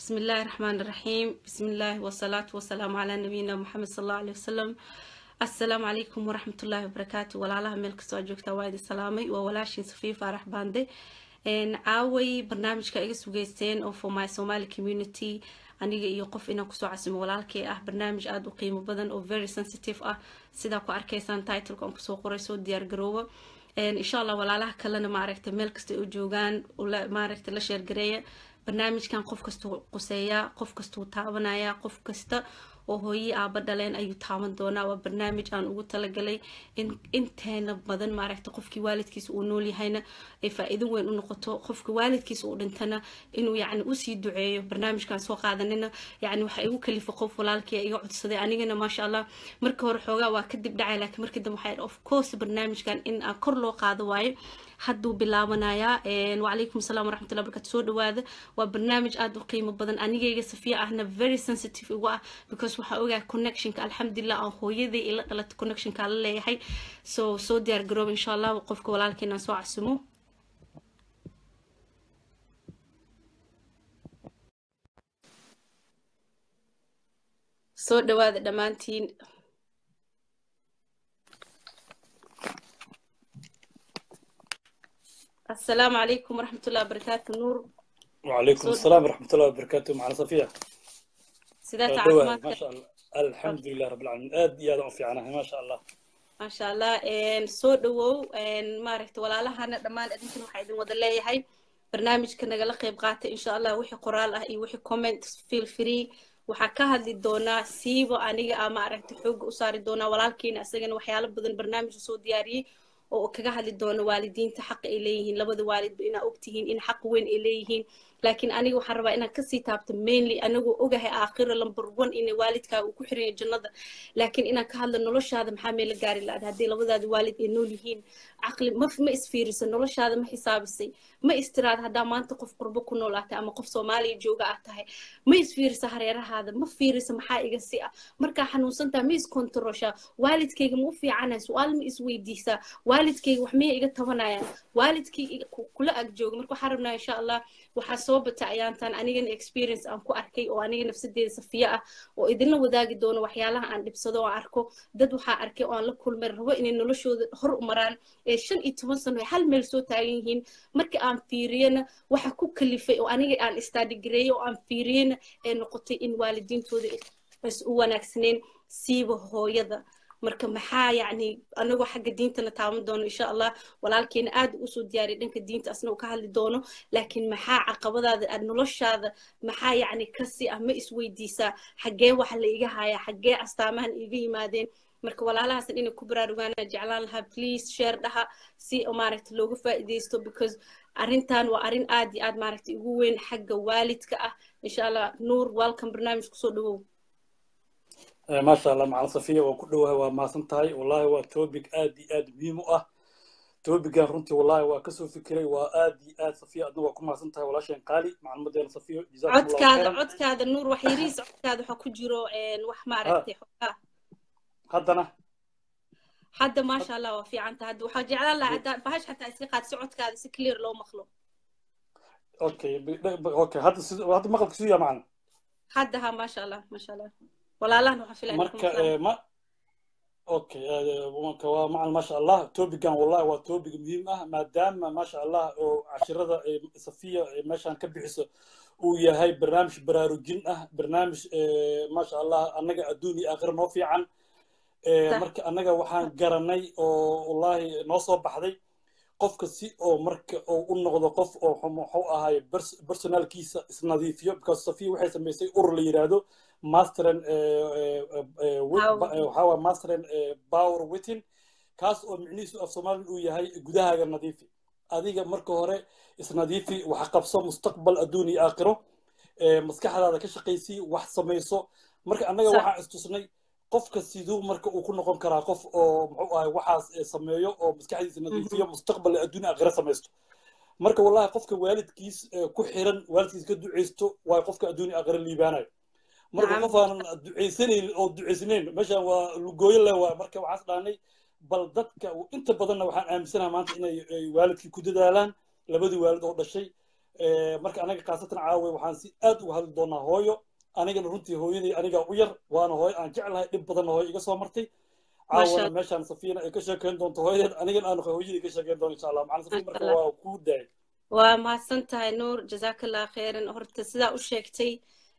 بسم الله الرحمن الرحيم بسم الله والصلاة والسلام على نبينا محمد صلى الله عليه وسلم السلام عليكم ورحمة الله وبركاته ولا ملك سو joogta waa idin salaamay waa walaashin Safiya Farax Bande caaway barnaamijka iga sugeysteen oo for my Somali community aniga iyo qof inaan ku soo casimo walaalkay ah barnaamij aad u qiimo badan oo very sensitive ah sida ku arkaysaan title-ka aan ku soo qoray soo diyaar garoobo insha Allah walaalaha kalena ma aragtay meel kasta oo joogaan ma aragtay la share gareeya barnaamijkan qof kasta quseeya qof kasta taabanaya qof kasta oo hooyi aaba dhaleen ayuu taaban doonaa waa barnaamij aan ugu talagalay in inteena badan ma aragtay qofkii waalidkiisa uu nool yahayna ay faa'iido weyn u noqoto qofka waalidkiisa uu dhintana inuu yacni u sii duceeyo barnaamijkan soo qaadanina yacni waxa igu kalifa qof walaalkii iga codsaday anigana maasha Allah markii hore xoogaa waa kadib dhacay laakiin markii dambe waxa of course barnaamijkan in aan kor loo qaado waaye hadduu bilaabanayaa وعليكم السلام ورحمة الله وبركاته soo dhawaada waa barnaamij aad u qiimo badan anigayga Safiya ahna very sensitive uga ah because waxa ogaa connectionka alxamdulillah aan hooyaday ila dhalatay connectionka la leeyahay soo diyaar garoob insha Allah qofka walaalkeena soo casimo soo dhawaada dhamaantiin السلام عليكم ورحمة الله وبركاته نور وعليكم السلام ورحمة الله وبركاته معنا صفية سيدات عافماتك ما شاء الله الحمد لله رب العالمين آد يا ضعفي عنها ما شاء الله ما شاء الله soo dhawow ma aragtay walaalahana dhamaan adinkan waxa idin wada leeyahay barnaamijka nagala qayb qaatay insha Allah wixii qoraal ah iyo wixii comment feel free waxa ka hadli doona siibo aniga ama aragtay xoog u saari doona walaalkeena asagana waxyaalo badan barnaamij soo diyaariyay oo kaga hadli doona waalidiinta xaq ay leeyihiin labada waalidba ina ogtihiin in xaq weyn ay leeyihiin laakiin aniga waxaan rabaa inaan ka sii taabto mainly anigu ogahay aakhira number 1 in waalidka uu ku xiran jannada laakiin inaan ka hadlo noloshaada maxaa meel gaari lahayd hadii labadaada waalid ay nool yihiin aqli ma isfiiriso noloshaada ma xisaabisay ma istiraad hadaa maanta qof qurbo ku nool ah ama qof Soomaaliya jooga ah tahay ma isfiiriso hareerahaada ma fiiriso maxaa iga si ah marka xanuunsantaa ma is controlsha waalidkayga ma u fiicanahay su'aal ma is weydiisa waalidkayga wax ma iga tabanayaan waalidkayga kula ag jooga marka waxaan rabnaa insha Allah waxa soo bata ayaantan anigana experience aan ku arkay oo aniga nafsadeeda Safiya ah oo idinla wadaagi doono waxyaalaha aan dhibsado oo arko dad waxa arkay oo aan la kulmay rabo inay noloshooda hor u maraan 15 sano hal meel soo taagan yihiin marka aan fiiriyana waxa ku kalifay oo aniga aan study gareeyo oo aan fiiriyana ee noqotay in waalidiintooda is u wanaagsaneen siiba hooyada marka maxaa yacni anagu xagga diintana taaban doono insha Allah walaalkeena aad u soo diyaari dhanka diinta asna ka hadli doono laakiin maxaa caqabadaada aad noloshaada maxaa yacni kasi ah ma is weydiisaa xagee wax la iga haya xagee astaamahan iga yimaadeen marka walaalahaas inay ku baraarugaan jeclaan lahaa please share dhaha si maaragtay looga faa'iideysto because arintan waa arin aad iyo aad maaragtay ugu weyn xagga waalidka ah insha Allah nuur welcome barnaamijku soo dhawow ما شاء الله مع صفية وكلها وما سنتهاي والله هو توبك آد مهم توبك رنتي والله وكسو فكري وآدي صفية أدنى وكما سنتهاي ولا شيء قالي مع المدير صفية جزاك الله خيرا عدك هذا النور وحيريس عدك هذا حكو جيرو وح ما عرفتي حدنا حد ما شاء الله وفي عنت هاد وحاجي على الله بهاش حتى اسيقات سعودك هذا سكلير لو مخلو اوكي هذا مقلب كسوية معنا حدها ما شاء الله ما شاء الله ولا لا نحفل عليكم ما اوكي مع ما شاء الله توبيكان والله هو توبيك مهم ما دام ما شاء الله عشرة صفية ماشان كبحث وياهي برنامج براروجين برنامج ما شاء الله انغا ادوني اخر ما في عن marka anaga waxaan garanay oo wallahi noo soo baxday qofka si oo marka oo u noqdo qof oo wuxuu ahay personalkiisa isnadiifiyo because Safiya waxay sameysay urur la yiraahdo masteren power within kaas oo micnihiisu af Soomaali uu yahay gudahaaga nadiifi adiga marka hore isnadiifi wax qabso mustaqbal adduuni aakhiro maskaxdaada ka shaqeysii wax sameyso marka anaga waxaan istusnay qofka sidoo marka uu ku noqon karaa qof oo muxuu ahay waxaas sameeyo oo maskaxdiisa nadiifiyo mustaqbal adduun aakhira sameysto marka wallahi qofka waalidkiis ku xiran waalidkiis ka duceysto waa qofka adduun aakhira liibaanayo marka qof aan duceysanayn oo duceysnayn meeshan waa lugooyo leh waa marka waxaas dhaanay bal dadka inta badan waxaan aaminsanahay maanta inay waalidkii ku dadaalaan labadii waalid oo dhashay marka anaga khaasatan caawa waxaan si aad uga hadli doonaa hooyo anigana runtii hooyadii aniga u yar waana hooyo aan jeclahay dhib badanna hooyo iga soo martay caawana meeshaan safiina ay ka sheekeyn doonto hooyadeed anigana aan hooyadii ka sheekeyn doono insha allah macalin safiin marka waa kuu daayay waa mahadsan tahay nuur jazakallah khairan horta sidaa u sheegtay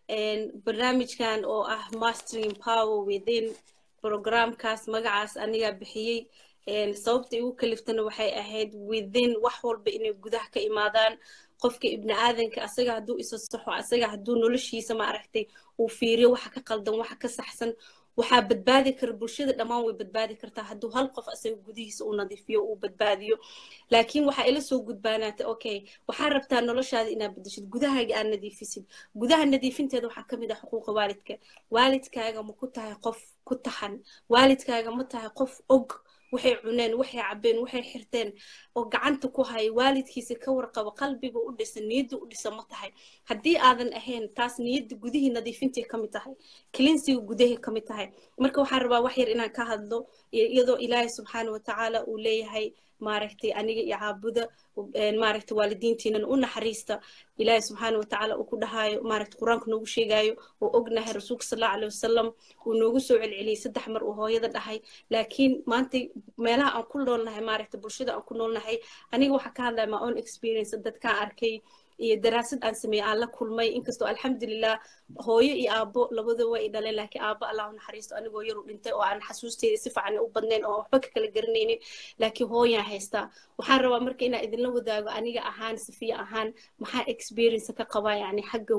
barnaamijkan oo ah mastering power within programkaas magacaas aniga bixiyey sababta igu kaliftana waxay ahayd within wax walba inay gudaha ka imaadaan qofka ibni aadanka asaga hadduu isa saxo asaga hadduu noloshiisa ma aragtay uu fiiriyo waxa ka qaldan waxa ka saxsan waxaa badbaadi kara bulshada dhammaan way badbaadi kartaa hadduu hal qof asaga gudihiisa uu nadiifiyo uu badbaadiyo laakiin waxaa ila soo gudbaanaatay okay waxaa rabtaa noloshaada inaad bedeshid gudahaaga aad nadiifisid gudaha nadiifinteeda waxaa ka mid ah xuquuqa waalidka waalidkaaga ma ku tahay qof ku taxan waalidkaaga ma tahay qof og waxay cuneen waxay cabeen waxay xirteen oo gacanta ku hay waalidkiisa ka warqabo qalbiga u dhisan niyadda u dhisan ma tahay haddii aadan ahayn taas niyadda gudihii nadiifintii ka mid tahay cleansiga gudahii ka mid tahay marka waxaan rabaa wax yar inaan ka hadlo iyadoo ilaahay subxaana watacaala uu leeyahay maaragtay aniga iyo caabuda maaragtay waalidiintiinan u naxariista ilaahay subxaana watacaala uu ku dhahayo maaragtay qur-aanka noogu sheegayo oo ognahay rasuulka sallallahu alayhi wasallam uu noogu soo celceliyey 3 mar uu hooyada dhahay laakiin maanta meelaha aan ku noolnahay maaragtay bulshada aan ku noolnahay aniga waxaa ka hadlaya my own experience dadkaan arkay iyo daraasad aan sameeyay aan la kulmay inkastoo alxamdulillah hooyo iyo aabbo labadaba way dhaleen laakiin aabbo allah u naxariisto anigoo yar u dhintay oo aan xasuusteeda si fiican u badnayn oo waxba ka kala garanaynin laakiin hooyaan haystaa waxaan rabaa marka inaan idinla wadaago aniga ahaan safiya ahaan maxaa experience ka qabaa yani xagga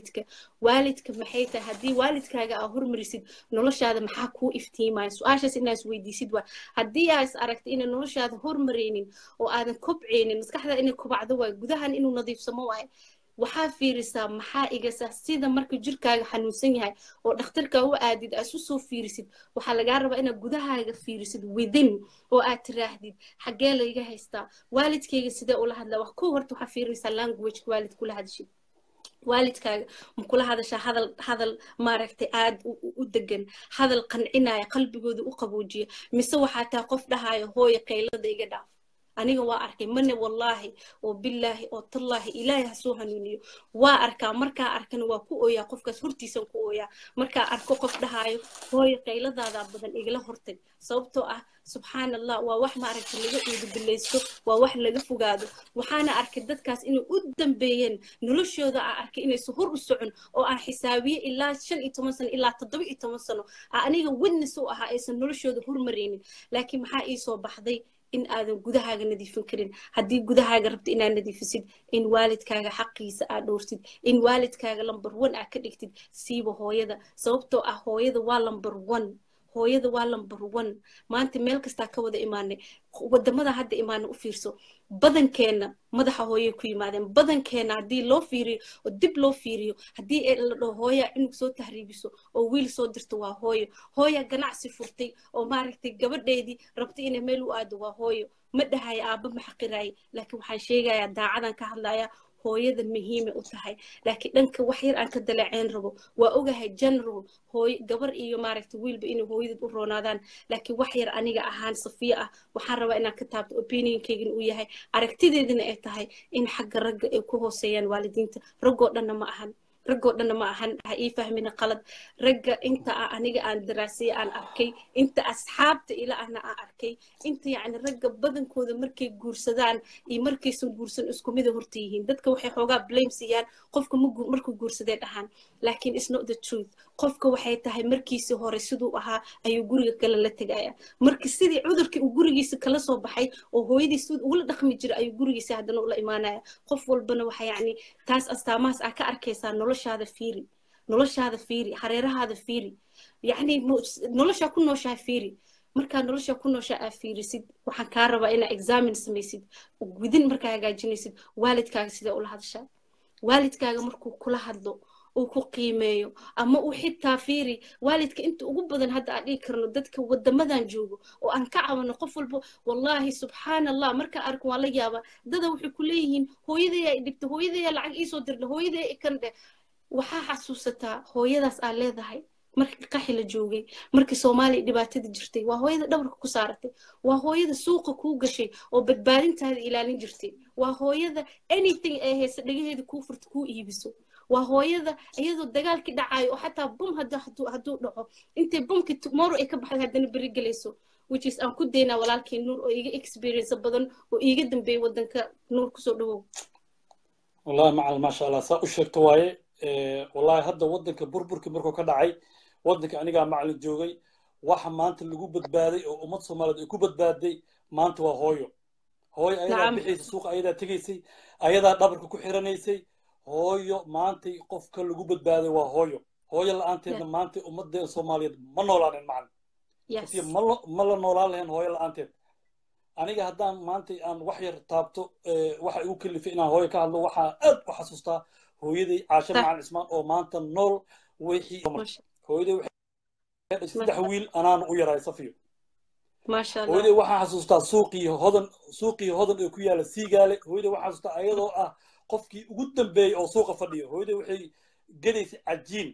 waalidka maxay tahay haddii waalidkaaga aa hormarisid noloshaada maxaa kuu iftiimaya su-aashaas inaad is weydiisid waa haddii aa is aragtay inay noloshaada hormaraynin oo aadan kobcaynin maskaxda inay kobacdo waay gudahan inuu nadiifsamo waxaa fiirisaa maxaa igasa sida marka jirkaaga xanuunsan yahay oo dhakhtarka u aadid aad isu soo fiirisid waxaa lagaa rabaa inaad gudahaaga fiirisid within oo aad tiraahdid xaggee layga haystaa waalidkayga sidee ula hadlaa wax ku horta waxaa fiirisaa languageka waalid kula hadashid waalidkaaga ma kula hadashaa hadal maaragtay aad u degan hadal qancinaya qalbigooda u qaboojiya mise waxaa taa qof dhahayo hooyo qaylada iga dhaaf aniga waa arkay mane wallaahi oo billaahi oo tallaahi ilaahay ha soo hanuuniyo waa arkaa markaa arkana waa ku ooyaa qofkaas hortiisan ku ooyaa markaa arko qof dhahaayo hooyo qayladaada badan igala hortay sababtoo ah subxaan allah waa wax maaragtay laga uudubilaysto waa wax laga fogaado waxaana arkay dadkaas inay u dambeeyeen noloshooda aan arkay inaysan hor u socon oo aan xisaabiye ilaa 15 sano ilaa 17 sano aniga witness u ahaa aysan noloshooda hormaraynin laakiin maxaa ii soo baxday in aadan gudahaaga nadiifin karin haddii gudahaaga rabto inaad nadiifisid in waalidkaaga xaqiisa aad dhowrtid in waalidkaaga number 1 aad ka dhigtid siiba hooyada sababtoo ah hooyada waa number 1 hooyada waa number 1 maanta meel kastaa ka wada imaanay wadamada hadda imaana u fiirso badankeena madaxa hooyo ku yimaadeen badankeena haddii loo fiiriyo oo dib loo fiiriyo haddii la dhaho hooya cunug soo tahriibiso oo wiil soo dirto waa hooya ganacsi furtay oo maaragtay gabadheedii rabtay inay meel u aado waa hooyo ma dhahayo aabba ma xaqiraay laakiin waxaan sheegayaa daacadan ka hadlayaa hooyada muhiim u tahay laakiin dhanka wax yar aan ka dalaaceen rabo waa ogahay general hooy gabar iyo maaragtay wiilba inay hooyadad u roonaadaan laakiin wax yar aniga ahaan safiya ah waxaan rabaa inaan ka taabto opinionkaygana uu yahay aragtideedina ay tahay in xagga ragga ay ku hooseeyaan waalidiinta raggoo dhanna ma ahan ha ii fahmina qalad ragga inta aniga aan daraasay aan arkay inta asxaabta ila ahna aan arkay inta yacni ragga badankooda markay guursadaan iyo markaysan guursan isku mid horta yihiin dadka waxay xoogaa blame siiyaan qofka markuu guursadee dhahaan laakiin it's not the truth qofka waxay tahay markiisii hore siduu ahaa ayuu guriga kale la tegaya markii sidii cudurkii uu gurigiisa kala soo baxay oo hooyadiis ula dhaqmi jiray ayuu gurigiisa haddana ula imaanaya qof walbana waxa yacni taas astaamahaas aa ka arkaysaa noloshaada fiiri hareerahaada fiiri yacni noloshaa ku nooshaha fiiri markaa nolosha ku noosha aa fiirisid waxaan kaa rabaa inaa examin samaysid gudin markaa hagaajinaysid waalidkaaga sidee ula hadashaa waalidkaaga markuu kula hadlo uu ku qiimeeyo ama uu xitaa fiiri waalidka inta ugu badan hadda aan dhigi karno dadka wadamadan joogo oo aan ka caawino qof walba wallaahi subxaan allah markaa arko waa la yaabaa dada waxay ku leeyihiin hooyadayaa dhibta hooyadayaa lacag iisoo dirda hooyadayaa ikan dheh waxaa xasuusataa hooyadaas aa leedahay markii qaxi la joogay markii Soomaaliya dhibaatada jirtay waa hooyada dhabarka ku saaratay waa hooyada suuqa ku gashay oo badbaadintaada ilaalin jirtay waa hooyada anything ay hayso dhagaheeda ku furto ku iibiso waa hooyada iyadoo dagaalkii dhacay oo xataa bum haduu dhaco intay bumki tomorrow ay ka baxday hadana bari galayso which is aan ku deynaa walaalkii Nuur oo iga experience badan oo iga dambeeyay wadanka Nuur ku soo dhawow wallahi macal ma sha Allah saa u sheegto waaye wallahi hadda wadanka burburkii markuu ka dhacay wadanka aniga macallin joogay waxa maanta lagu badbaaday oo ummad Soomaaliyeed ay ku badbaaday maanta waa hooyo ayadaa bixisay suuqa ayadaa tagaysay ayadaa dhabarka ku xiranaysay hooyo maanta qofka lagu badbaaday waa hooyo la'aanteedna maanta ummadda Soomaaliyeed ma noolaanin macallin ma la noolaan lahayn hooyo la'aanteed aniga haddaan maanta aan wax yar taabto waxa igu kalifay inaan hooyo ka hadlo waxaa aad u xasuustaa hooyaday Caasha Macalin Ismaan oo maanta nool wixii hooyaday waxay dhashay 3 wiil anaan u yaray Safiyo ما شاء الله hooyaday waxaan xasuustaa suuqii hodan ee ku yaala Siigaale hooyaday waxaan xasuustaa ayadoo ah qofkii ugu dambeeyay oo suuqa fadhiyo hooyaday waxay gadaysay cajiin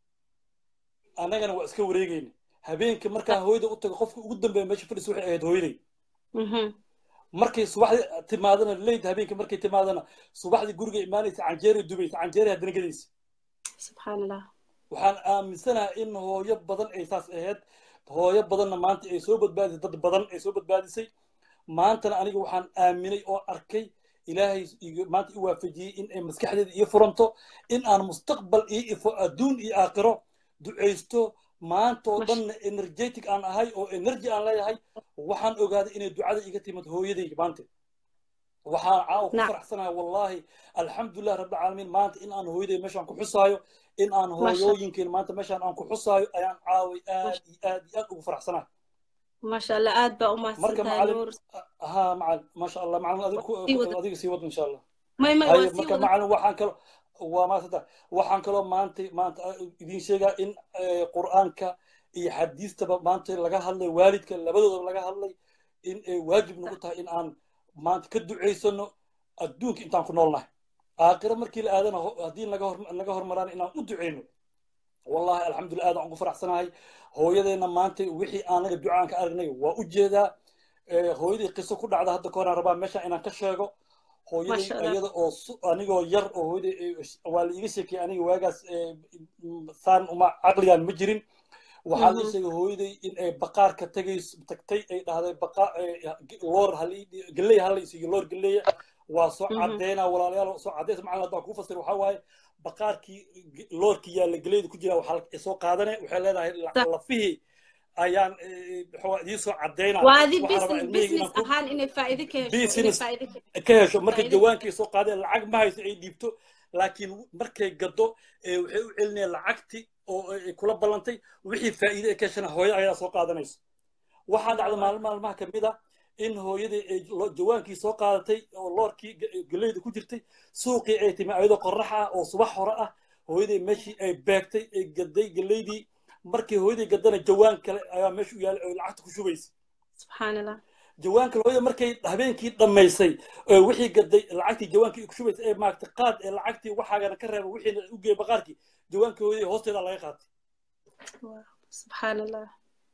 anagana waa iska wareegayna habeenkii markaa hooyada u tago qofkii ugu dambeeyay meesha fadhiso waxay ahayd hooyaday markay subaxdii timaadana leyd habeenkii markay timaadana subaxdii guriga imaanaysa canjeero dubaysa canjeero hadana gadaysa subhanallah waxaan aaminsanahay in hooyo badan ay saas ahayd hooyo badanna maanta ay soo badbaadisay dad badan ay soo badbaadisay maantana aniga waxaan aaminay oo arkay ilaahay maanta i waafajiyey in ay maskaxdeeda ii furanto in aan mustaqbal ii ifo adduun iyo aakhiro ducaysto maanta oo dhanna energetic aan ahay oo energy aan leeyahay waxaan ogaaday inay ducada iga timid hooyadayga maanta waxaan caawa ku faraxsanahay wallahi alxamdulilah rabbil caalamiin maanta in aan hooyaday meeshaan ku xusaayo in aan hooyooyinkeen maanta meeshaan aan ku xusaayo ayaan caaway aad ugu faraxsanahay ما شاء الله آد بقى وما معلم ها معلم ما شاء الله معلم أديك سيود إن شاء الله ما مركب معلم وحان كلو وما صدق وحان كلو ما أنت يدين شيء إن قرآنك يحدث تبع ما أنت لقى هلا والدك لبدو لقى هلا إن واجب نقطة إن أن ما أنت كدو عيسى أدوك أنت عن كنولنا آخر مركي الآذان هدين لقى هرمران إن أدعينه والله الحمد لله هذا عنق فرح سناي hooyadeena maanta wixii aan laga ducaan ka aragnay waa u jeedaa hooyadii qiso ku dhacda hadda kooraan rabaa meesha inaan ka sheego hooyadii ayada oo anigoo yar oo hooyadii waa la iga sheekay aniga waagaas saan uma aqligan ma jirin waxaa la sheegay hooyadii in ay baqaarka tagtay ay dhahday loor galley halaysiiyo loor galleeya waa soo cadeynaa walaalayaal soo cadeys macallin haddaan kuu fasir waxaa waaye baqaarkii loorkii yaalla galeyda ku jira waxaa soo qaadane waxay leedahay lafihii ayaan idii soo cadeynaa waadi business ahaan inay faa'iido ka hesho markay jawaankii soo qaadeen lacag ma hayso ay dhiibto laakiin markay gado waxay u celinayaan lacagtii oo ay kula ballantay wixii faa'iido ay ka heshana hooyo ayaa soo qaadanayso waxaa dhacda maalmaha ka mid ah in hooyadii ay jawaankii soo qaadatay oo loorkii galeyda ku jirtay suuqii ay timi ayadoo qorrax ah oo subax hore ah hooyadii meeshii ay beegtay ay gaday galeydii markii hooyadii gadana jawaan kale ayaa meesha u yaalay oo lacagta ku shubaysay subxaanallah jawaanka hooyada markay habeenkii dhammaysay wixii gaday lacagtii jawaankii ku shubaysay ee maagtay qaad ee lacagtii waxaagana ka reeba wixii u geeyay baqaarkii jawaankii hooyadii hoosteeda laga qaatay subxaanallah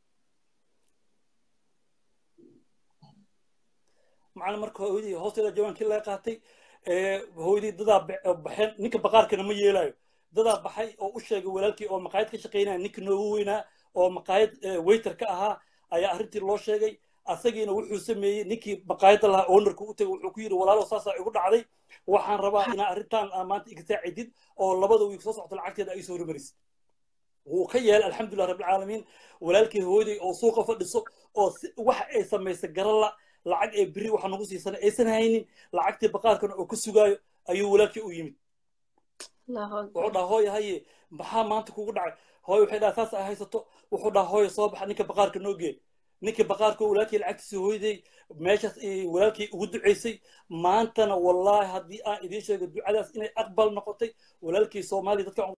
macallin marka hooyadii hoosteeda jawaankii laga qaatay hooyadii dadaa baxeen ninka baqaarkana ma yeelayo dadaa baxay oo u sheegay walaalkii oo maqaayad ka shaqaynaya ninka noogu weynaa oo maqaayad waiter ka ahaa ayaa arrintii loo sheegay asagiina wuxuu sameeyey ninkii maqaayadda lahaa ownerka u tagay wuxuu ku yidhi walaalo saasaa igu dhacday waxaan rabaa inaa arrintan maanta iga saacidid oo 2 wiig soo socota lacagteeda ay soo hormarisid wuu ka yeelay alxamdulilah rabbil caalamiin walaalkii hooyaday oo suuqa fadhiso oo wax ay samaysay garala lacag ee biri waxa nagu siisanay aysan haynin lacagtii baqaarkana oo ka sugaayo ayuu walaalkii u yimid wuxuu dhaha hooyo haye maxaa maanta kugu dhacay hooyo waxay dhaha saas ay haysato wuxuu dhaha hooyo soo baxa ninka baqaarka noo gee ninkii baqaarka walaalkii lacagtiisa hooyaday meeshaas walaalkii ugu ducaysay maantana wallaahi haddii aan idiin sheego ducadaas inay aqbal noqotay walaalkii soomaaliya dadka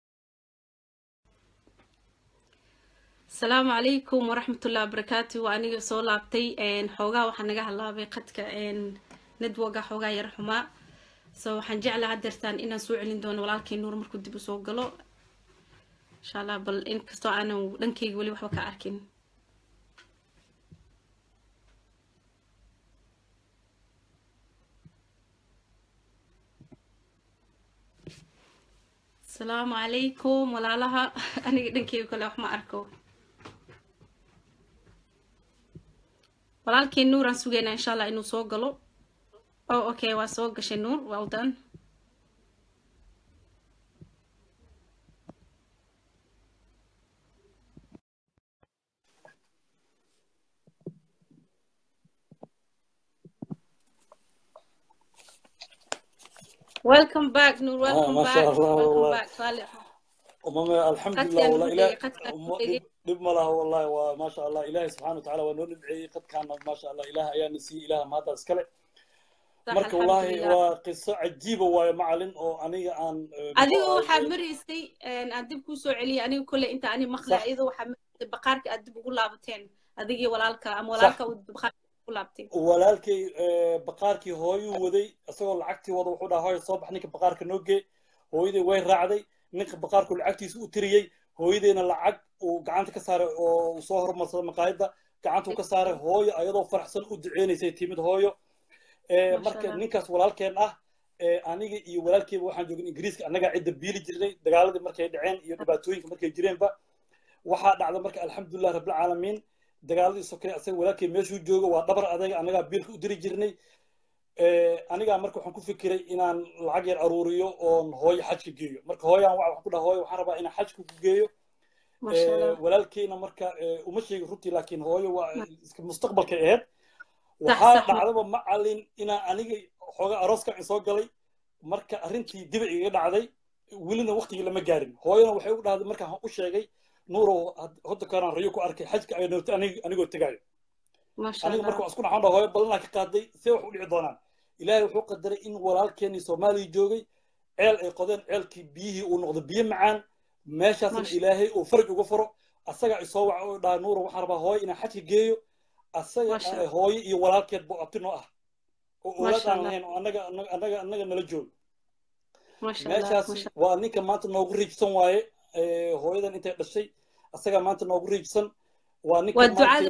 السلام عليكم ورحمة الله وبركاته وأنا صولابتي حوجا وحنجا هلا قدك ندوجا حوجا يرحمه حنجعل هالدرتان إن سوء عندنا ولكن نور مركود بسوق قلو insha allah bal inkastoo aanan dhankayga weli waxba ka arkin. السلام عليكم ولا لها أنا دنكي كله وح ما أركو ولكن نور سوينا إن شاء الله إنه سوقله أوكي وسوق النور well done. welcome back نور welcome ما back شاء الله welcome والله. back صالح الحمد قد لله كان والله إله قد دب ما له والله وما شاء الله إله سبحانه وتعالى ونور نبعي قد كان ما شاء الله إله أيام نسي إله ما هذا سكله صح مرك الحمد والله لله. وقصة عجيبة ومعلن أو أنا عن adigu waxa marisay aan dib ku soo celiyay anigu kule inta ani maqlay iyadoo waxa marisay baqaarka aad dib ugu laabateen adigii walaalka ama walaalka uu baqaarka ugu laabtay walaalkay baqaarkii hooyuu waday asagoo lacagtii wada wuxuu dhahaa hooyo soo bax ninka baqaarka noo gee hooyadii way raacday ninka baqaarku lacagtiisa u tiriyey hooyadeena lacag uu gacanta ka saaray oo uu soo hormarsaday maqaayadda gacantuu ka saaray hooyo ayadoo faraxsan u duceynaysay timid hooyo marka ninkaas walaalkeen ah aniga iyo walaalkeyba waxaan joogin ingiriiska annagaa cidda biili jirnay dagaaladii markay dhaceen iyo dhibaatooyinka markay jireenba waxaa dhacda marka alxamdulilah rabbilcaalamiin dagaaladii sokay asaga walaalkey meeshuu joogo waa dhabar adayga annagaa biilka u diri jirnay anigaa marka waxaan ku fikiray inaan lacag yar aruuriyo oon hooyo xajka geeyo marka hooyaan waxaan ku dhaha hooyo waxaan rabaa inaan xajka ku geeyo walaalkeyna marka uma sheegin runtii laakiin hooyo waa iska mustaqbalkay ahayd waxaa dhacdaba macalin inaan aniga xooga arooska soo galay marka arrintii dibic iga dhacday welina waqtigii lama gaarin hooyana waxay u dhahday markaan u sheegay nuurow hadda kaanaan rayo ku arkay xajka ay nootay anigoo tegaayo aniga marka waan isku dhaxan dhaha hooyo badanaa ka qaaday see wax u dhici doonaan ilaahay wuxuu qadaray in walaalkeenii soomaaliya joogay ceel ay qodeen ceelkii biyihii uu noqdo biyo macaan meeshaasna ilaahay uu faraj uga furo asagaa isoo waca oo dhaha nuurow waxaan rabaa hooyo inaan xajka geeyo asaga hooyo iyo walaalkeed buu abti noo ah oo oolaad aan lahayn oo annaga nala joogo meeshaas waa ninka maanta noogu riijsan waaye hooyadan intay dhashay asagaa maanta noogu riijsan waa ninka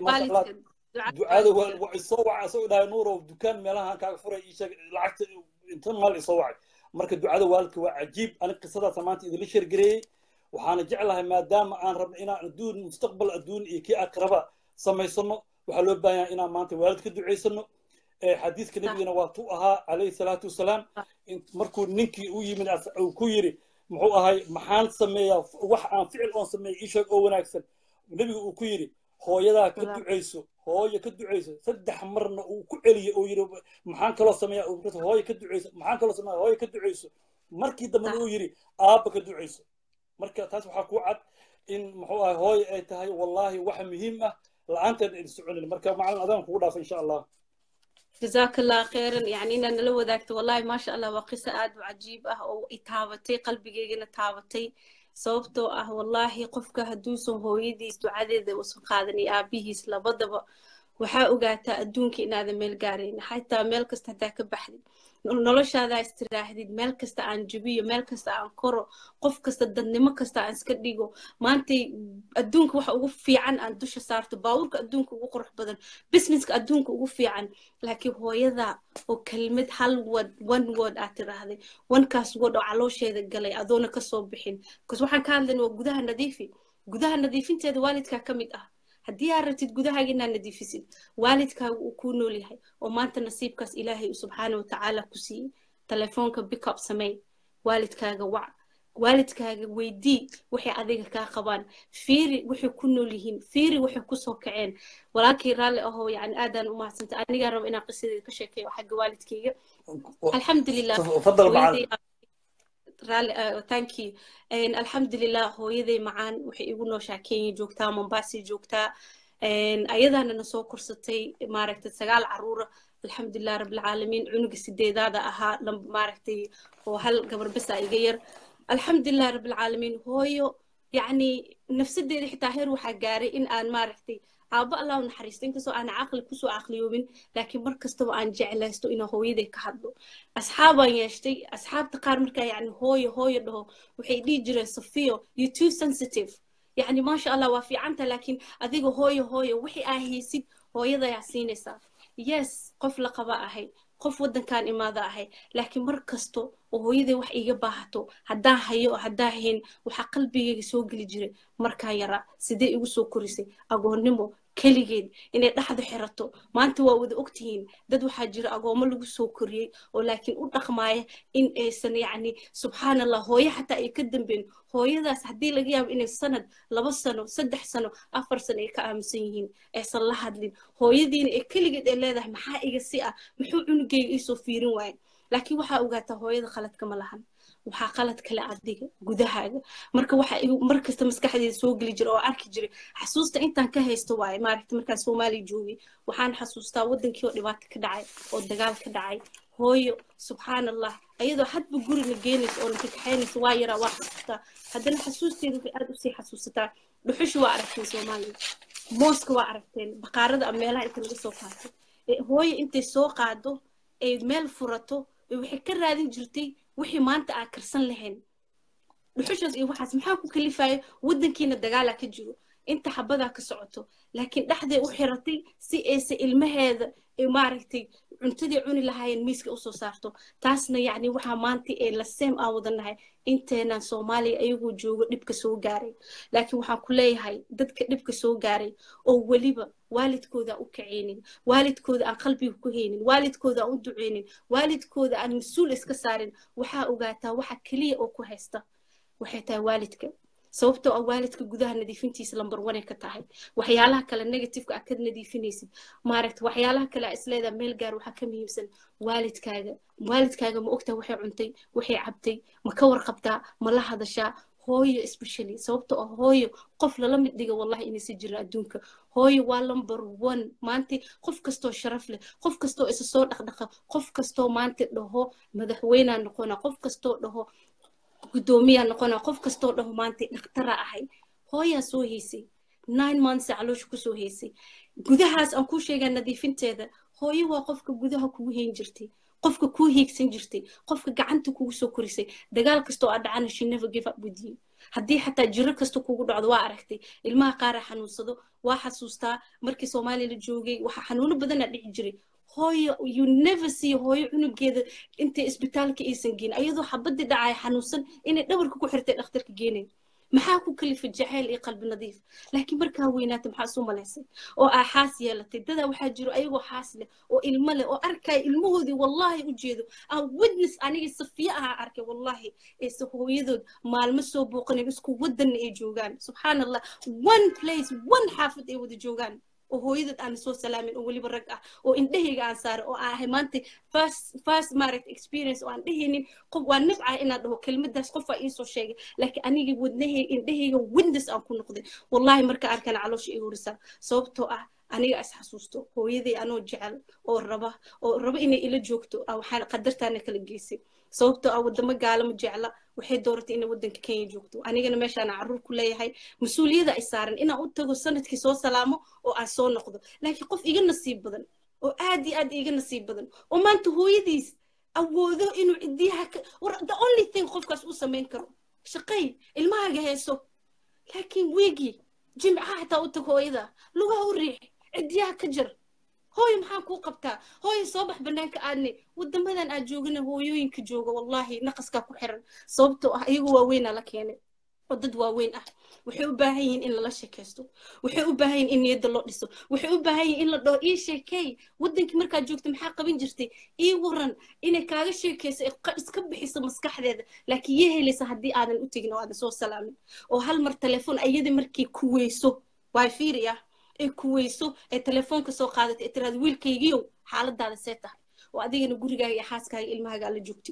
ducada waa isoo wacay asagoo dhahay nuurow dukaan meelahaan kaaga furay ii sheeg lacagta inta maal isoo wacay marka ducada waalidka waa cajiib ani qisadaasa maanta idinla sheergareeyey waxaana jeclahay maadaama aan rabno inaan adduun mustaqbal adduun iyo kii aakhiraba samaysano waxaa loo baahan yahay inaan maanta waalid ka ducaysano xadiiska nabigana waa tu ahaa calayhi salaatu wasalaam markuu ninkii u yimid uu ku yidhi muxuu ahay maxaan sameeyaa wax aan ficil oon sameeya ii sheeg oo wanaagsan nebigu uu ku yidhi hooyadaa ka ducayso hooyo ka ducayso saddex marna uu ku celiyey oo yidhi maxaan kaloo sameeyaa hooyo ka ducayso maxaan kaloo sameeyaa hooyo ka ducayso markii dambena uu yidhi aabba ka ducayso marka taas waxaa ku cad in muxuu ahay hooyo ay tahay wallaahi wax muhiim ah la'aanteed idin soconin marka macalin adaan kugu dhaafa insha allah جزاك الله خيرا يعني إن أنا لو ذاكت والله ما شاء الله وقصة آد وعجيب أو إتابتي قلبي جينا تابتي صوبته والله قفك هدوس هو يدي دعاء وسقادني أبيه سلبضب وحاوجات أدونك إن هذا ميل قارين حتى ميل كست هداك بحدي نلوش هذا استراحة ميل كست عن جبيه ميل كست عن كرو قف كست الدنيا كست عن سكديجو ما أنت أدونك وحوقف في عن دوش صارت باورك أدونك وقرح بدن بسنسك أدونك وقف عن لكن هو يذا وكلمة هل ون أترى هذه ون كاس ود علوش هذا قلي أذونا كصوبحين كس وحن كان لنا وجودها النظيفي جودها النظيفين تاد والدك كميت haddii aad rabtid gudahaaga inaad nadiifisid waalidkaaga uu kuu nool yahay oo maanta nasiibkaas ilaahay subxaana wa tacaala ku siiyey telefoonka bickup samey waalidkaaga wac waalidkaaga weydii waxay adiga kaa qabaan fiiri waxay ku nool yihiin fiiri waxay ku soo kaceen walaalkii raalli ahoo yani aadaan u mahadsanta anigaa raba inaan qisadeeda ka sheekeeyo xagga waalidkayga alxamdulilah رالي thank you الحمد لله هو يدي معان وحي يقولوا شاكين جوكتا منباسي جوكتا أيضا أنا نسوق كرستي ماركت سجال عرورة الحمد لله رب العالمين عنق السديد هذا أها لما ماركتي وهل قبل بس يغير الحمد لله رب العالمين هو يعني نفس الدي حتى هيرو حقاري إن أنا ماركتي aabba allah u naxariisto inkastoo aan caqli kusoo caqliyoobin laakiin mar kastaba aan jeclaysto inaan hooyaday ka hadlo asxaabaan yeeshtay asxaabta qaar markaa yacni hooyo dhaho waxay dhihi jireen Safiyo you too sensitive يعني ما شاء الله وفي عنتا لكن أذيك هوي وحي آهيسيد هويدا يعسيني صار يس قف لقباء هاي قف ودن كان إماذا هاي لكن مركزتو وهويدا وحي إيجابهاتو هدا هيو هدا هين وحق قلبي يسوق لجري مركا يرى سيدي يوسو كوريسي أقول نمو كليجين إن لحد حرته ما أنت وود أكتين دد وحجر أقوم لو سوكري ولكن أطلق معي إن سنة يعني سبحان الله هوي حتى يقدم بين هوي ذا سحدي لقيام إن السند لبص سنة 6 سنة 4 سنة كأمسيين إحصل لحد لين هوي دين كليجين اللي ذا محقق السئة محو عنقي يسوفيرين وين لكن وحا أوقات هوي ذا خلت كملهن waxaa qalad kale adiga gudahaaga marka waxa markasta maskaxdeeda soo gali jiro oo arki jiray xasuusta intaan ka haysto waay maaragtay markaan Soomaali joogay waxaan xasuustaa wadankii oo dhibaato ka dhacay oo dagaal ka dhacay hooyo subhanallah ayadoo hadba guri la geenayso oo la kaxaynayso waa yara waa xasuustaa haddana xasuusteedu waxay aad u sii xasuusataa dhuxushi waa aragtay Soomaaliya mooska waa aragteen baqaarada ama meelaha inta laga soo qaato hooyo intay soo qaado ay meel furato waxay ka raadin jirtay wixii maanta aan karsan lahayn dhuxushaas iyo waxaas maxaa ku kalifayo wadankiina dagaal ka jiro inta xabada ka socoto laakiin dhaxday u xiratay si aysa ilmaheeda maaragtay cuntadii cuni lahaayeen miiska u soo saarto taasna yacni waxa maanta ee la seem aan wadanahay inteena Soomaaliya ayagoo joogo dhibka soo gaaray laakiin waxaan ku leeyahay dadka dhibka soo gaaray oo waliba waalidkooda u kaceenin waalidkooda aan qalbiga ku haynin waalidkooda aan u duceynin waalidkooda aan mas'uul iska saarin waxa ogaataa waxa kaliya oo ku haysta waxay tahay waalidka sababtoo ah waalidka gudaha nadiifintiisa lambar 1 ka tahay waxyaalaha kale negative ah ka nadiifinaysid maaragtay waxyaalaha kale isleeda meel gaar waxa ka muhiimsan waalidkaaga ma ogtaa waxay cuntay waxay cabtay ma ka warqabtaa ma la hadashaa hooyo especially sababtoo ah hooyo qof la mid dhiga wallahi inay si jira adduunka hooyo waa lambar 1 maanta qof kasto sharaf leh qof kasto isa soo dhaqdhaqa qof kasto maanta dhaho madaxweyne noqona qof kasto dhaho gudoomiye noqona qof kasto dhaho maanta dhakhtar ahay hooyo soo heysay 9 months caloosh ku soo heysay gudahaas aan ku sheegay nadiifinteeda hooyo waa qofka gudaha kugu heen jirtay qofka ku hiigsan jirtay qofka gacanta kugu soo korisay dagaal kasto aad dhacana she never give up with you haddii xataa jiro kasto kugu dhacdo waa aragtay ilmaha qaar xanuunsado waa xasuustaa markii Soomaaliya la joogay waxa xanuuno badan dhici jiray hooyo you never see hooyo cunugeeda inta isbitaalka aysan geen ayadoo xabadii dhacay xanuunsan inay dhabarka ku xirtay dhakhtarka geenay maxaa ku kalifa jacayl iyo qalbi nadiif laakiin markaa weynaatay maxaa soo maleysay oo xaas yeelatay dada waxaa jiro ayagoo xaas leh oo ilmo leh oo arkay ilmahoodii wallahi u jeedo aan witness aniga Safiya arkay wallahi ee hooyadood maalmo soo booqanay isku wadan ay joogaan subhanallah one place one xaafad ay wada joogaan oo hooyadad aan soo salaamin oo waliba rag ah oo indhahayga aan saar oo ah maanta first marriage experience oo aan dhahaynin qof waa nabca inaad dhaho kelmadaas qof ay soo sheegay laakiin aniga wadnahay indhahayga witness aan ku noqday wallahi marka arkan caloosha ay hurisa sababtoo ah aniga is xasuusto hooyaday anoo jecel oo raba inay ila joogto waxaan qadartaana kala geysay sababtoo ah wadamo gaalamo jecla waxay dooratay in wadanka Kenya joogto anigana meeshaan caruur ku leeyahay mas'uuliyada ay saaran inaan u tago sanadkii soo salaamo oo aan soo noqdo laakiin qof iga nasiib badan oo aad iga nasiib badan oo maanta hooyadiis awoodo inuu cidiyaha the only thing qofkaas u sameyn karo shaqay ilmahaaga heeso laakiin weegi jimcaha xitaa u tago hooyada lugaha u riix cidiyaha ka jar hooyo maxaan ku qabtaa hooyo soo bax banaanka aadne wadamadan aad joogana hooyooyinka jooga wallahi naqaska ku xiran sababtoo ah iyagu waa weyn la keenay oo dad waa weyn ah waxay u baahan yihiin in la sheekaysto waxay u baahan yihiin in niyada loo dhiso waxay u baahan yihiin in la dhoo ii sheekay wadankii markaa joogtay maxaa qaban jirtay ii waran inay kaaga sheekayso iska bixiso maskaxdeeda laakiin yeelaysa haddii aadan u tagin oo aadan soo salaamin oo hal mar telefoon ayada markii ku weyso way fiiriya ee kuweyso ee telefoonka soo qaadatay ee tiraad wiilkaygiiyo xaaladaada see tahay oo adigana gurigaaga iyo xaaskaaga ilmahaaga la joogtid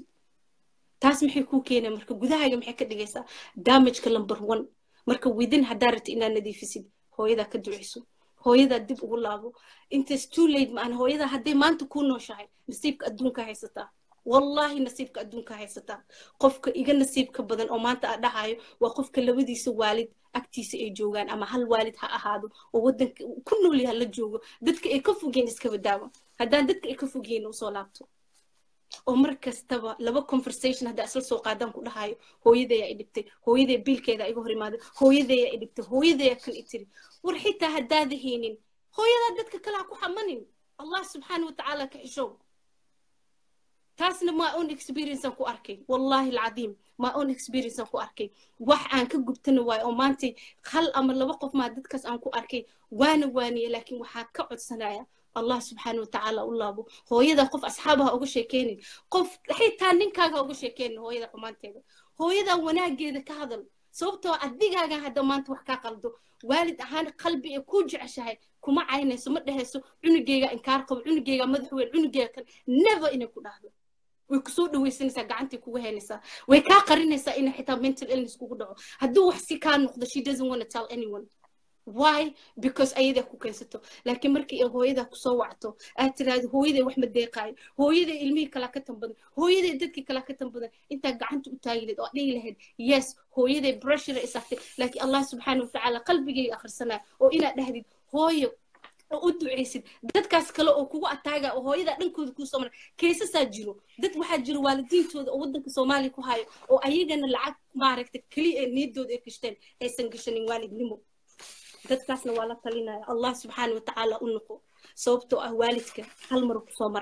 taas maxay ku keenay marka gudahaaga maxay ka dhigaysaa damage-ka number 1 marka within hadaa rabtid inaad nadiifisid hooyada ka duceyso hooyada dib ugu laabo intaas too late ma aan hooyada hadday maanta ku nooshahay nasiibka adduunka haysataa والله نصيبك أدونك هاي ستا قفك إيجا نصيبك بدن أو ما أنت أدهاي وقفك لودي سوالد أكتيس إيه جوجان أما هالوالد هذا وودن كله اللي هالجوجو دتك يكفوا جين إسكاب الدعوة هدان دتك يكفوا جين وصلابته ومركز تبا لبا conversation هذا أصل سوق قدام كل هاي هو يدا يا إدبتي هو يدا بيل كذا يجوهر ماذا هو يدا يا إدبتي هو يدا يأكل إتري ورحيتها هداد هينين هو يدا دتك كلاكو حمنين الله سبحانه وتعالى كحشو تاسنا ما اون experience أنكو أركي والله العظيم ما اون experience أنكو أركي وح عن كجبتنا واي أو مانتي خل أمر لوقف ما دتكس أنكو أركي واني لكن وحكعد سنايا الله سبحانه وتعالى الله أبو هو يدا قف أصحابها أقول شيكيني قف حتى نكاها أقول شيكيني هو يدا قمانتي هو يدا وناجي ذا كهذا صوبته أديك هذا ما أنت وحكا قلده والد أهان قلبي يكون جعشها كما عينه سمده سو عنقيقة إنكاركم عنقيقة مدحوين عنقيقة كان never إنه كنا هذا ويكسود ويسنسا قعنتي كوه نسا ويكا قرنسا إنه حتى mental illness كوه هدو وحسي كان نقطة she doesn't want to tell anyone why because أيده كوكنستو لكن مركي هو يده كسوعته أتراد هو يده وحمد دقيقة هو يده علمي كلا كتم بدن هو يده دتك كلا كتم بدن أنت قعنت وتايلد أو ليه لهن yes هو يده pressure إسحتك لكن الله سبحانه وتعالى قلبي جي آخر سنة وإنا نهدي هو أودو عيسد دت كاس كلا أو كوا أتاجا أو هو يده نكود كوسمر كيس ساجرو دت واحد جرو والدين تود أو ودك سومالي كهاي أو أيجنا العك معركة كلي نيدو ديكشتن إسنجشنين والد نمو dadkaasna waa la talinaya allah subxaana wa tacaala u noqo sababtoo ah waalidka hal mar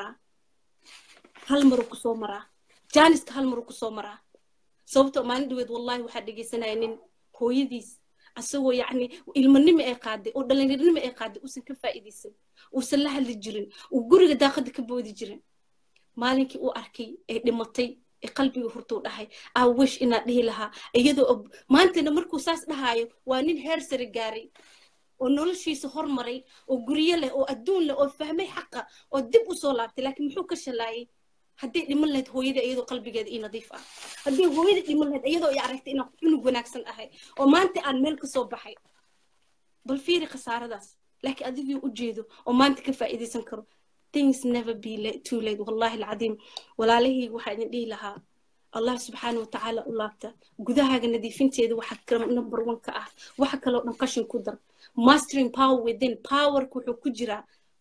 ku soo maraa jaaniska hal mar ku soo maraa sababtoo maalin dhaweed wallahi waxaa dhegeysanaya nin hooyadiis asagoo yacni ilmanimo ay qaaday oo dhallinyarnimo ay qaaday uusan ka faa'iidaysan uusan la hadli jirin uu guriga daaqada ka boodi jirin maalinkii uu arkay ee dhimatay qalbigu hurtuu dhahay I wish inaad dhihi lahaa iyadoo maantana markuu saas dhahaayo waa nin heer sare gaaray oo noloshiisa hormaray oo guryo leh oo adduun leh oo fahmay xaqa oo dib u soo laabtay laakiin muxuu ka shalaayay haddii dhiman lahayd hooyada iyadoo qalbigeeda ii nadiif ah haddii hooyada dhiman lahayd iyadoo i aragtay inaan cunug wanaagsan ahay oo maanta aan meel ka soo baxay bal fiiri khasaaradaas laakiin adigii u jeedo oo maanta ka faa'iidaysan karo things never be too late wallahi العظيم ولا له واحد ندي لها الله سبحانه وتعالى أولابته جودها جنديفين تيدو وحكرم نمبر 1 كأه وحكلو نقاشن كدر mastering power within power كوحو كجرا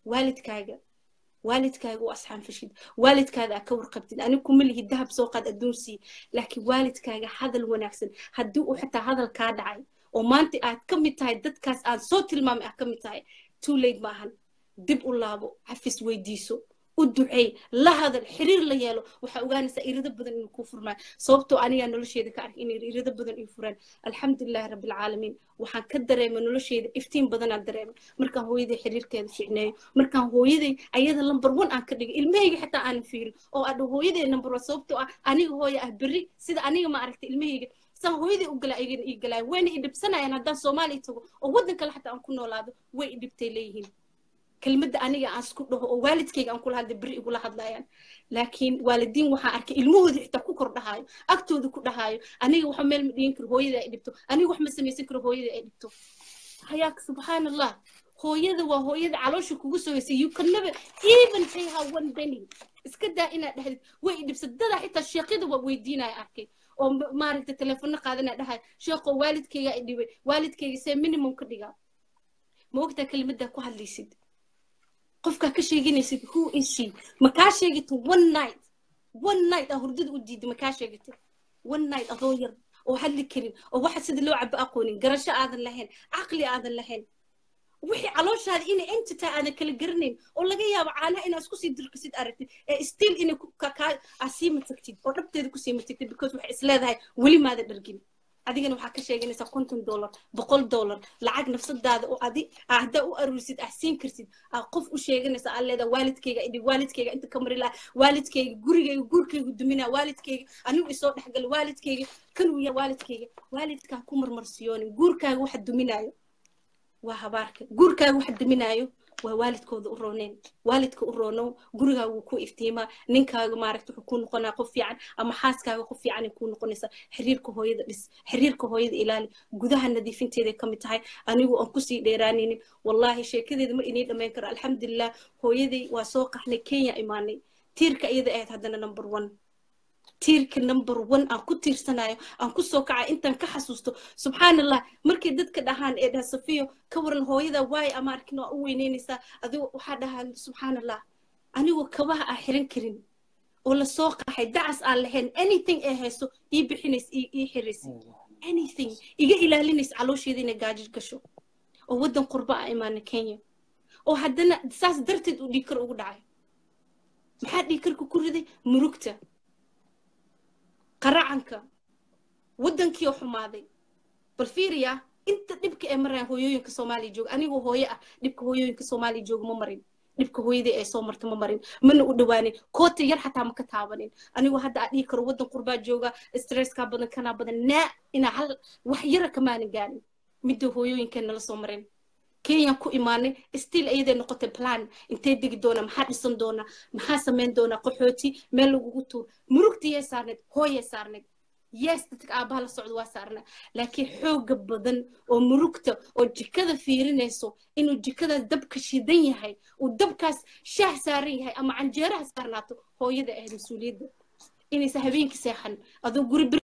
والد كاجا وأصحاب فشيد والد كذا كور قبتين أنا كمل هي الذهب سوق الدنسي لكن والد كاجا هذا الوناكسن هدو حتى هذا الكادعي وما أنت كم تاي دت كاس عن صوت المام كم تاي too late معهن dib u laabo xafis weydiiso u duceey la hadal xiriir la yeelo waxa ogaanaysa irida badan inuu ku furmaa sababtoo aniga nolosheeda ka arkin in irida badan ay furaan alxamdulillah rabbil alamin waxaan ka dareemay nolosheeda iftiin badan aan dareemay markaan hooyaday xiriirkeeda fiicneeyo markaan hooyaday ayada number 1 aan ka dhigay ilmahayga xitaa aan fiirin oo aad hooyaday number 1 sababtoo ah aniga hooyo ah bari sida aniga ma aragtay ilmahayga san hooyaday u galay ayagana ii galay wayna idibsanayaan haddaan Soomaaliya tago oo wadan kale xataa aan ku noolaado way idibtay leeyihiin كلمة أنيجا أسكته ووالدك أن كل هذا بريء ولا هذا يعني لكن والدين وحارك المهود حتى كوكر دهاي أكتود كوكر دهاي أنيجا وحمل مدين كره هو إذا إدبته أنيجا وحمل سميسك كره هو إذا إدبته حياك سبحان الله هو إذا وهو إذا على شو كوسو يسي you can never even pay her one penny إسكده إن ده وإدب سدده حتى الشيخ ده ويدينا أكيد أو ما رحت التلفون قادنا ده شيخ والدك يا إدبي والدك يسمى minimum كديجا موقتها كلمة ده كوه يسيد قفك كشيء يسيب who is she ما كاشيجت one night أهردد وديد ما كاشيجت one night أغير أو حد كريم أو واحد سد له عب أقوني قرشة هذا لهن عقلي هذا لهن وحي علوش هذا إني أنت أنا كل قرنين ولا جاي أنا إن أسكت يدرك كسيد أرتي still إني أسيم تكتيد أو ربط يدرك أسيم تكتيد because وحي إسلا ذا ولي ماذا درجين أديك أنا وحكي شيء جنسا $50 $100 لعق نفس الداد وأدي أهدأ أرسيد أحسين كرسيد أقف وشيء جنسا على هذا والدك إدي والدك أنت كمري لا والدك جورك قدمنا والدك أنا ويصور حق الوالدك كانوا يا والدك كمر مرسيون جورك واحد دمنايو وهبارك جورك واحد دمنايو ووالدكود أرونين والدك أرونو جورها وكو إفتيما نينكا ماركت حكون قنا قفيعن أما حاسكا قفيعن يكون قنصة حريرك هو يد بس حريرك هو يد إلى جودها النظيفين تيجي كم تهاي أنا وأنكسي ديرانين والله شيء كذا ما إني لما ينكر الحمد لله هو يدي وسوق إحنا كينيا إيماني tiirka iyada ahayd haddana number 1 tiirka number 1 aan ku tiirsanayo aan ku soo kacay intaan ka xasuusto subxaanallah markay dadka dhahaan ee dhaha Safiyo ka waran hooyada waay ama arkin waa u weyneynaysaa adigu waxaa dhahaan subxaanallah anigu kabaha aan xiran karin oo la soo qaxay dacas aan lahayn anything ee hayso ii bixinays ii xiraysa anything iga ilaalinays caloosheeda inay gaajir gasho oo wadan qurba ah imaana Kenya oo haddana saas darteed u dhiikar ugu dhacay maxaa dhiikarku ku riday murugta qaracanka wadankii oo xumaaday bal fiiriya inta dhibka ee maraan hooyooyinka Soomaaliya joog anigu hooyo ah dhibka hooyooyinka Soomaaliya joog ma marin dhibka hooyada ee soo martay ma marin mana u dhawaanin koota yar xataa ma ka taabanin anigu hadda aan dhihi karo wadan qurbaa jooga stresska badan kana badan ina hal wax yar kamaana gaarin midda hooyooyinkeena la soo marin Kenya ku imaanay still ayada noqotay plan intee digi doona maxaa dhisan doona maxaa sameyn doona qaxooti meel lagu tuur murugtii saarnad hooye saarnad yes dadka aabaha la socdo waa saarna laakiin xoog badan oo murugta oo jikada fiirinayso inuu jikada dabka shidan yahay oo dabkaas shaah saaran yahay ama canjeeraha saarnaato hooyada ah mas'uuliyadda inaysa habeenkii seexan adoo guri